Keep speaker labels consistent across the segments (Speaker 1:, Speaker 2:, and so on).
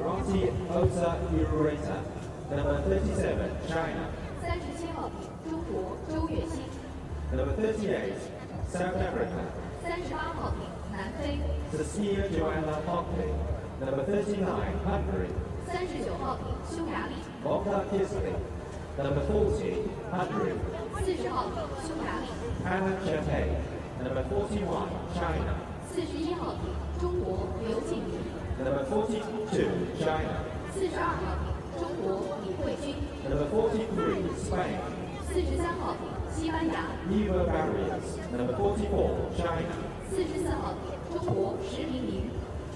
Speaker 1: Arati Ota Ureta, number 37, China.
Speaker 2: 37号艇中国周月星。
Speaker 1: Number 38, South Africa.
Speaker 2: 38号艇南非。
Speaker 1: Cecilia Joanna Hockley, number 39, Hungary.
Speaker 2: 39号艇匈牙利。
Speaker 1: Bogdan Kisley, number 40, Hungary.
Speaker 2: 40号艇匈牙利。
Speaker 1: Anna Chappé, number 41, China.
Speaker 2: 41号艇中国刘静怡。
Speaker 1: Number 42, China.
Speaker 2: 42号艇中国李慧君。
Speaker 1: Number 43, Spain.
Speaker 2: 43号艇西班牙。
Speaker 1: Eva Barrios, number 44, China.
Speaker 2: 44号艇中国石明明。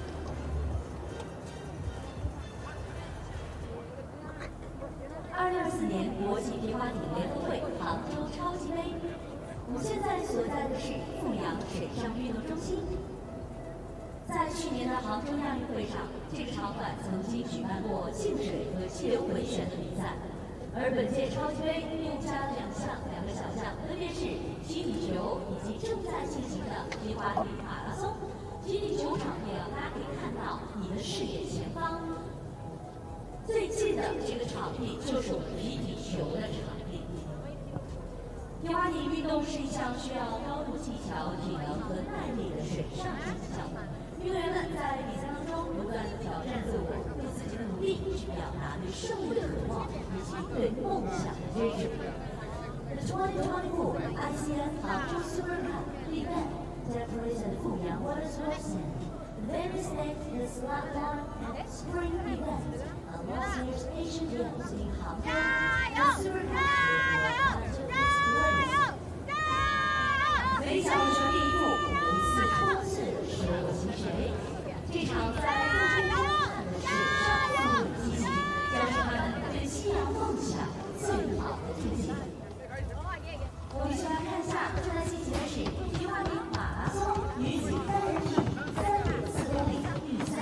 Speaker 3: 2024年国际皮划艇联合会杭州超级杯，我们现在所在的是富阳水上运动中心。在去年的杭州亚运会上，这个场馆曾经举办过静水和激流回旋的比赛，而本届超级杯又加了两个小项，分别是集体球以及正在进行的皮划艇马拉松。集体球场面啊，大家可以看到你的视野前方。 最近的这个场地就是我们皮体球的场地。皮划艇运动是一项需要高度技巧、体能和耐力的水上竞技项目。运动员们在比赛当中不断地挑战自我，用自己的努力去表达对胜利的渴望以及对梦想的追求。The 2024 ICF Hangzhou Super Cup event takes place at Fuyang Water Sports Center. The very stage is slalom and spring event. Last year's Asian Games in Hangzhou, the Super Cup was 每小全力以赴，每一次冲刺是我心谁。这场在陆地中看的是上速激情，将是他们对信仰梦想最好的提醒。我们一起来看一下正在进行的是皮划艇马拉松女子单人匹3.4公里预赛。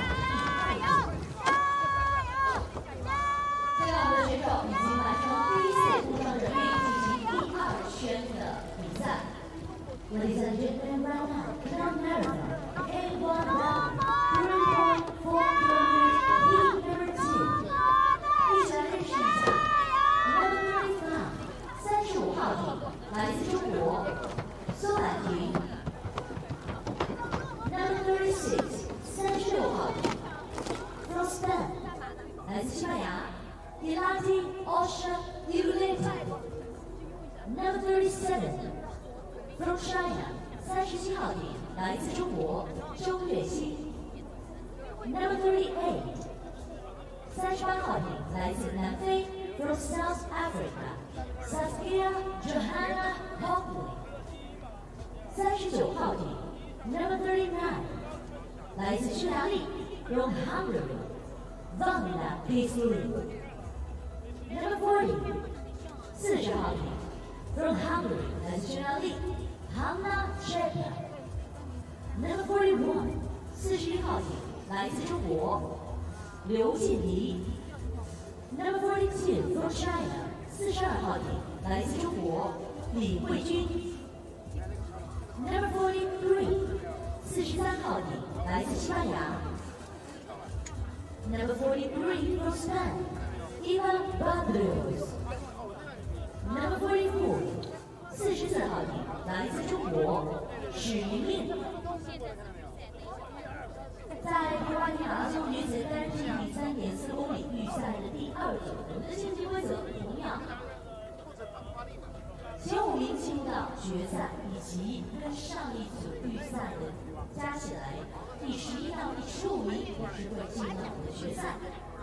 Speaker 3: 最好的选手已经完成第一次步上人运进行第2圈的比赛。Ladies and gentlemen, right now, Grand Marathon, A1 round, 3.4 kilometers, heat number 2. 一起来认识一下 Number 35 35号艇，来自中国，苏婉婷。Number 36 36号艇 ，from Spain， 来自西班牙。 Hilati Osha Ureta, number 37, from China, 37号艇，来自中国，周月星。Number 38, 38号艇，来自南非 ，from South Africa, Saskia Johanna Hockley。39号艇 ，number 39, 来自匈牙利 ，from Hungary, Vanda Kisley。 Number 40, 40号艇 ，from Hungary， 来自匈牙利 ，Anna Chappé。Number 41, 41号艇，来自中国，刘静怡。Number 42, from China， 42号艇，来自中国，李慧君。Number 43, 43号艇，来自西班牙。Number 43, from Spain。 Eva Barrios, number 44, 44号艇，来自中国，史明明。在皮划艇马拉松女子单人匹3.4公里预赛的第2组，我们的竞技规则同样，前5名进入到决赛，以及跟上一组预赛的加起来，第11到第15名也是会进入到我们的决赛。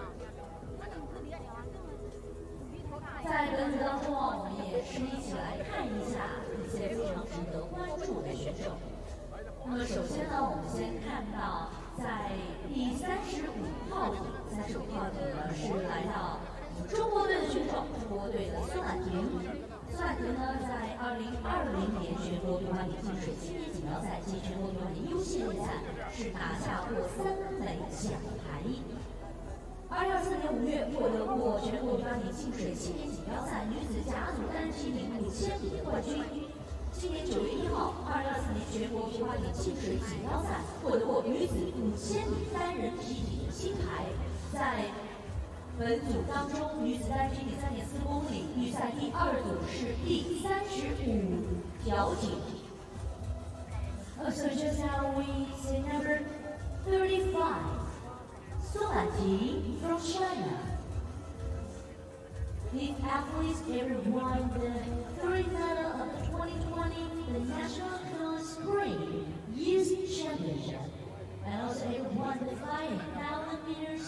Speaker 3: 在本组当中啊，我们也是一起来看一下一些非常值得关注的选手。那么首先呢，我们先看到在第35号艇，35号艇呢是来到中国队的选手，中国队的孙婉婷。孙婉婷呢，在2020年全国皮划艇净水青年锦标赛及全国皮划艇U系列赛是拿下过3枚奖牌。 2024年5月获得过全国皮划艇净水青年锦标赛女子甲组单人匹艇5000米的冠军。今年9月1号，2024年全国皮划艇净水锦标赛获得过女子5000米单人匹艇的金牌。 在本组当中，女子单举比3.4公里预赛第2组是第35条艇。So just now we see number 35, Su Lanji from China. These athletes ever won the third medal of the 2020 the National Canoe Spring Youth Championship, and also ever won the 5,000 meters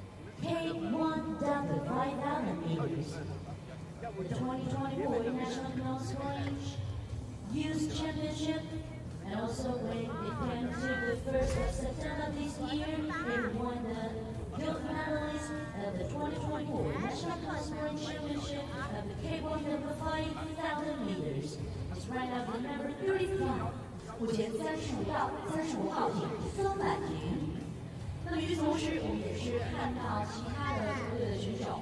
Speaker 3: K1W 5,000 meters. The 2024 National Canoe Spring Youth Championship. And also when it came to the 1st of September this year, they won the gold medalist of the 2024 National Canoe Spring Championship of the K1W 5,000 meters. It's right now the number 35. 目前35号艇孙婉婷。那么与此同时，我们也是看到其他的中国队的选手。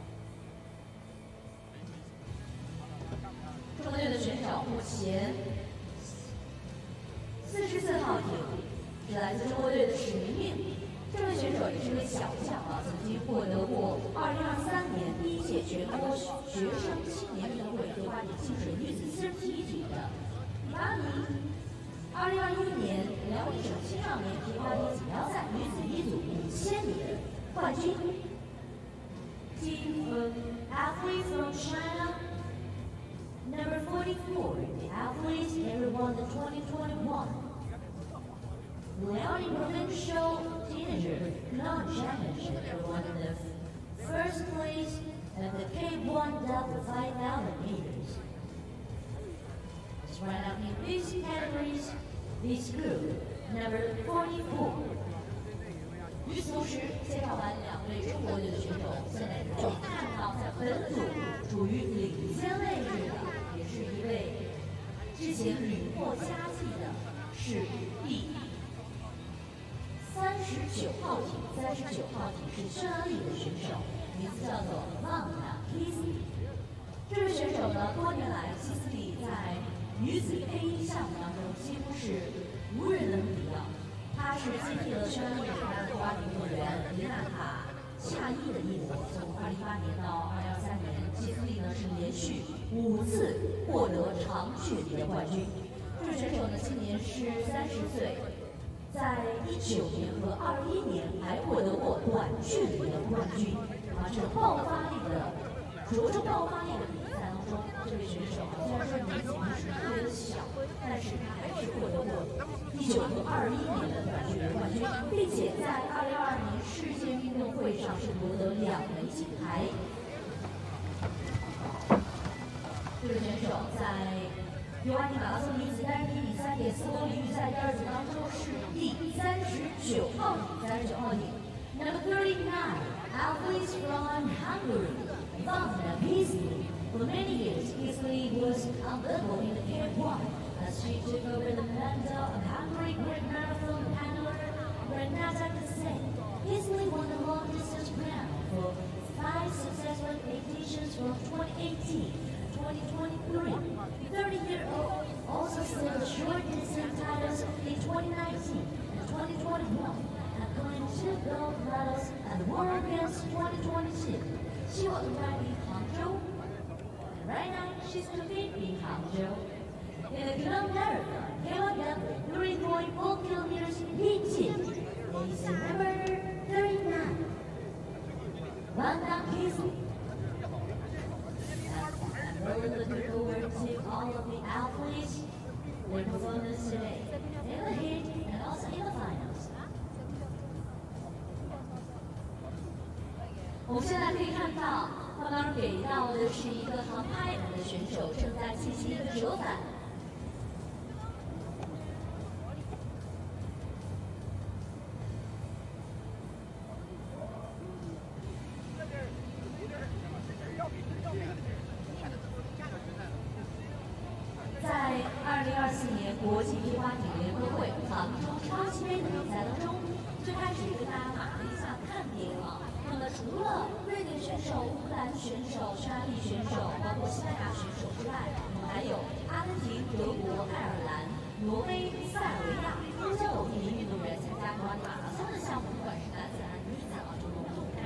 Speaker 3: 中国队的选手目前。44号艇是来自中国队的史明命，这位选手也是位小将啊，曾经获得过2023年第1届全国学生青年运动会第8年清水女子私人体育艇的第8名。2021年辽宁省青少年第8年锦标赛女子1组5000米的冠军。Team of athletes from China. Number 44, the athletes ever won the 2021 Liaoning Provincial Teenager Canoe Championship and won the first place at the K1W 5,000 meters. It's right out in these categories, this group, number 44. 与此同时，介绍完2位中国队的选手，现在可以看到在本组处于领先位置的，也是一位之前屡获佳绩的，是第39号艇。39号艇是匈牙利的选手，名字叫做旺达·基斯里。这位选手呢，多年来基斯里在女子K1项目当中几乎是无人能敌的。他是接替了匈牙利的花艇运动员雷纳塔·恰伊的衣钵。从2018年到2023年，基斯利呢是连续5次获得长距离的冠军。这位选手呢今年是30岁，在19年和21年还获得过短距离的冠军。这种爆发力的着重爆发力的比赛当中，这位选手虽然说年纪不是特别的小，但是他还是获得过19和21年的短距离冠军，并且在2022年世界运动会上是夺得2枚金牌。这位选手在尤安尼马拉松女子单人比3.4公里预赛第2组当中是第39号艇。Number 39, athletes from Hungary, Vanda Beasley. For many years, Beasley was unbeatable in the K1 as she took over the mantle of Hungary Great Marathon handler Renata Kasek. Beasley won the long distance crown for 5 successful editions from 2018 and 2023. The 30-year-old also set the short distance titles in 2019 and 2021 and claimed 2 gold medals at the World Games 2022. She was arrived in Hangzhou, and right now she's competing in Hangzhou. In the Canoe Marathon, K1W 3.4 kilometers heat 2, is number 39, Wanda Beasley. And we're looking forward to all of the athletes, their performance today, in the heat and also in the finals. 我们现在可以看到，他刚给到的是一个航拍的选手正在进行一个折返。在2024年国际皮划艇联合会杭州超级杯的比赛当中，最开始跟大家码了一下看点啊。那么除了瑞典选手、乌克兰选手、匈牙利选手，包括西班牙选手之外，我们还有阿根廷、德国、爱尔兰、挪威、塞尔维亚、欧洲1名运动员参加国际马拉松的项目，不管是男子还是女子啊，这种动态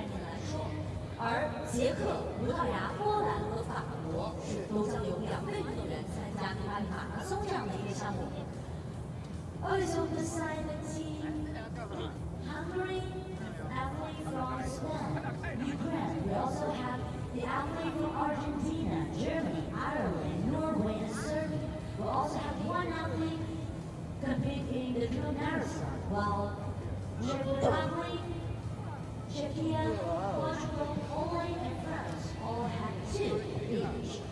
Speaker 3: 捷克、葡萄牙、波兰和法国都将有2位运动员参加皮划马拉松这样的一个项目。Also beside the team, Hungary, athlete from Spain, Ukraine. We also have the athlete from Argentina, Germany, Ireland, Norway, and Serbia. We also have one athlete competing in the New Marathon, while Czech Republic, Czechia, Portugal, Poland, and France all have 2 each.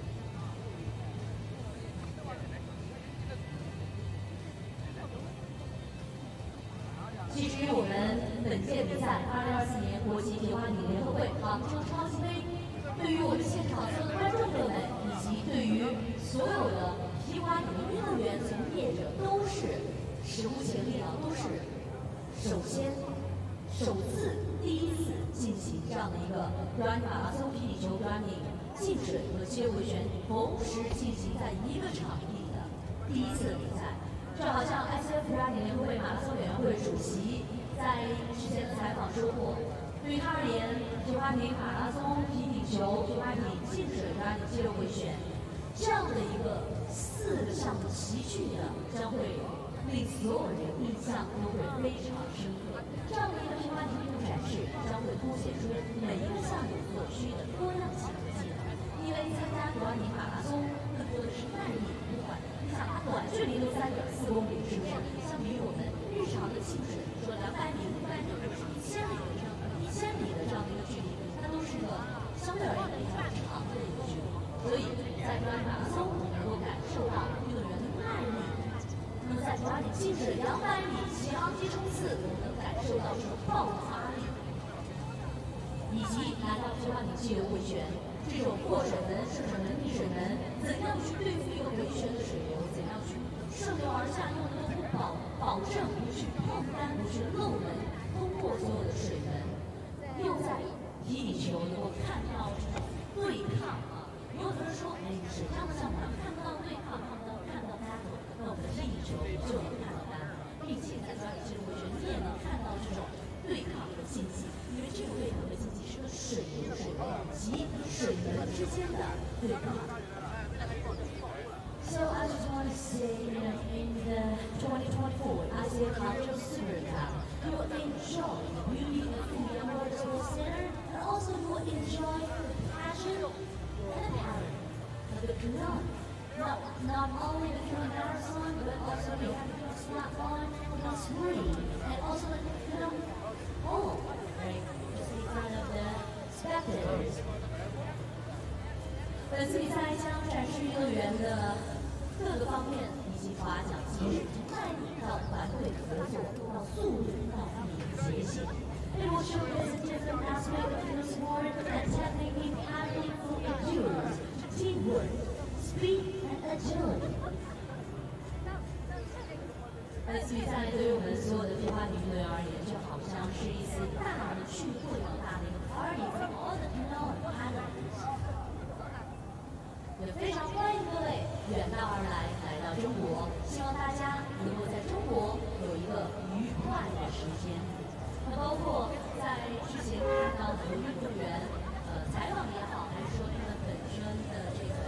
Speaker 3: 其实我们本届比赛2024年国际皮划艇联合会杭州超级杯，对于我们现场所有的观众朋友们，以及对于所有的皮划艇运动员从业者，都是史无前例啊，都是首次第一次进行这样的一个皮划艇马拉松、皮艇球、皮划艇进水和激流回旋同时进行在一个场地的第一次比赛。就好像 ICF 皮划艇联合会马拉松委员会主席在之前的采访说过，对于他而言，皮划艇马拉松、皮艇球、皮划艇进水、皮划艇激流回旋这样的一个4个项目齐聚的，将会令所有人印象都会非常深刻。这样的一个皮划艇运动展示将会凸显出每一个项目所需的多样性和技能。因为参加皮划艇马拉松更多的是耐力不短，你想短距离都3.4公里，是不是？相比于我们日常的竞水，说200米、500米或者是1000米的这样的一个距离，它都是个相对而言比较长的一个距离。所以在皮划艇马拉松，我们能够感受到运动员的耐力。那么在皮划艇竞水200米起航机冲刺，我们能感受到这种爆发力，以及来到皮划艇激流回旋。这种破水门、顺水门、逆水门，怎样去对付一个回旋的水流？怎样去顺流而下，又能够保证不去碰杆、不去漏门，通过所有的水门。又在皮艇球能够看到这种对抗啊，有的人说，水上的项目看不到对抗，看不到 battle， 那我们的皮艇球就能看到 battle， 并且在抓力激流回旋，你也能看到这种对抗和竞技，因为这个对抗和竞技是个水流及水门之间的对抗。So I just want to say, in the 2024 ICF Hangzhou Super Cup, you will enjoy the beauty of the Myanmar Sports Center, and also you will enjoy the passion and the talent of the canoe. Not only the canoe marathon, but also the triathlon, the sprint, and also the canoe pole, right? Just in front of the spectators. 本次比赛将展示运动员的各个方面以及划桨技术，从耐力到团队合作，到速度到敏捷性。It will showcase different aspects of the sport and technique in paddling for endurance, teamwork, speed, and agility. 本次比赛对于我们所有的皮划艇运动员而言，就好像是一次大的聚会，大的一个 party for all the canoe and paddlers。也非常欢迎各位远道而来，来到中国，希望大家能够在中国有一个愉快的时间。那包括在之前看到很多运动员，采访也好，还是说他们本身的这个，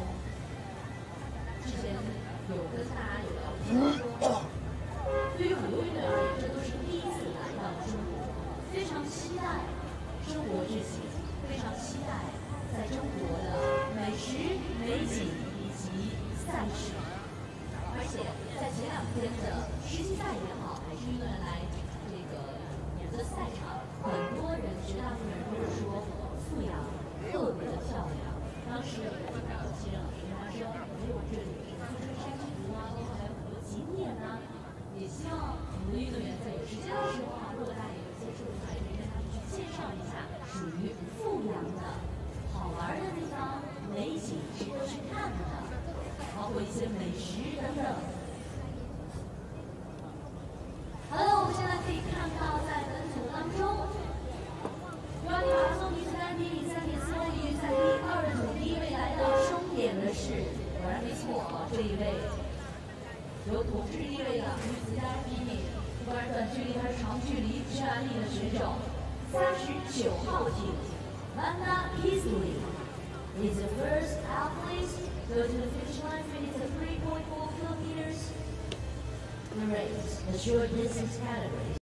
Speaker 3: 之前有跟大家有聊天说，对于很多运动员而言，这都是第一次来到中国，非常期待中国之行，非常期待在中国的美食、美景以及赛事，而且在前2天的世锦赛也好，还是运动员来这个选择赛场，很多人绝大部分人都是说阜阳特别的漂亮。当时有个记者老师他说，我这里是富春山居啊，包括还有很多景点啊，也希望我们的运动员在有时间的时候啊，如果大家有接触的话，也可以跟他们去介绍一下属于阜阳的好玩的地方、美景值得去看的，包括一些美食等等。好了，我们现在可以看到在本组当中，皮划艇马拉松女子单体3.4公里预赛第2组第1位来到终点的是，果然没错啊，这一位有统治地位的女子单体，不管是短距离还是长距离，匈牙利的选手，39号艇兰达 is the first athlete go to the finish line, finished at 3.4 kilometers. The race, the short distance category.